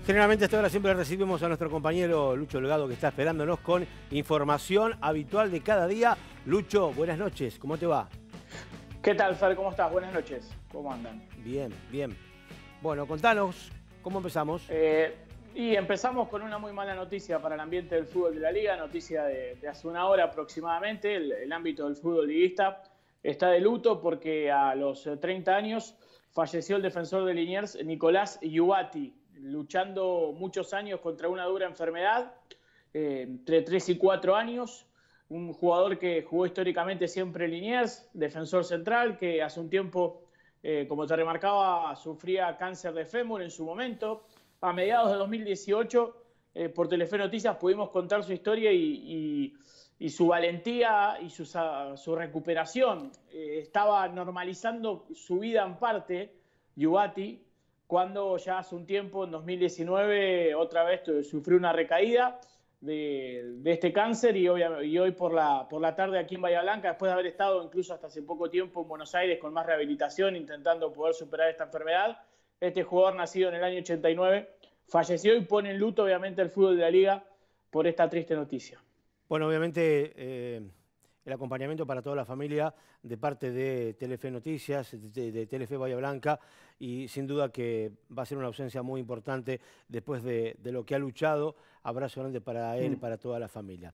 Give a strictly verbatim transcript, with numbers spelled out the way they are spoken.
Generalmente a esta hora siempre recibimos a nuestro compañero Lucho Holgado, que está esperándonos con información habitual de cada día. Lucho, buenas noches, ¿cómo te va? ¿Qué tal, Fer? ¿Cómo estás? Buenas noches. ¿Cómo andan? Bien, bien. Bueno, contanos, ¿cómo empezamos? Eh, y empezamos con una muy mala noticia para el ambiente del fútbol de la Liga, noticia de, de hace una hora aproximadamente. El, el ámbito del fútbol liguista está de luto porque a los treinta años falleció el defensor de Liniers, Nicolás Iuati, luchando muchos años contra una dura enfermedad, eh, entre tres y cuatro años. Un jugador que jugó históricamente siempre en Liniers, defensor central, que hace un tiempo, eh, como te remarcaba, sufría cáncer de fémur en su momento. A mediados de dos mil dieciocho, eh, por Telefe Noticias pudimos contar su historia y, y, y su valentía y su, su recuperación. Eh, estaba normalizando su vida en parte, Iuati, cuando ya hace un tiempo, en dos mil diecinueve, otra vez sufrió una recaída de, de este cáncer y hoy, y hoy por, la, por la tarde aquí en Bahía Blanca, después de haber estado incluso hasta hace poco tiempo en Buenos Aires con más rehabilitación, intentando poder superar esta enfermedad, este jugador nacido en el año ochenta y nueve falleció y pone en luto obviamente el fútbol de la Liga por esta triste noticia. Bueno, obviamente eh, el acompañamiento para toda la familia de parte de Telefe Noticias, de, de Telefe Bahía Blanca, y sin duda que va a ser una ausencia muy importante después de, de lo que ha luchado. Abrazo grande para él y para toda la familia.